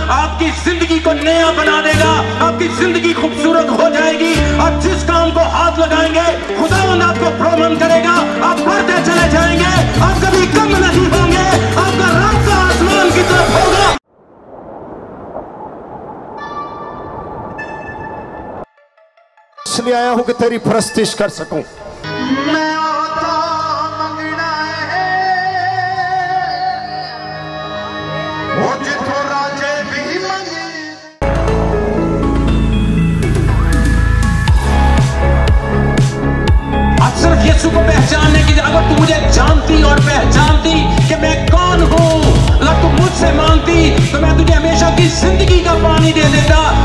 आपकी जिंदगी को नया बना देगा, आपकी जिंदगी खूबसूरत हो जाएगी। आप जिस काम को हाथ लगाएंगे खुदावंद आपको प्रोमोट करेगा, आप बढ़ते चले जाएंगे, आप कभी कम नहीं होंगे, आपका रास्ता आसमान की तरफ होगा। इसलिए आया हूं कि तेरी परस्तिश कर सकूं। सिर्फ यीशु को पहचानने की, अगर तू मुझे जानती और पहचानती कि मैं कौन हूं, अगर तू मुझसे मांगती तो मैं तुझे हमेशा की जिंदगी का पानी दे देता।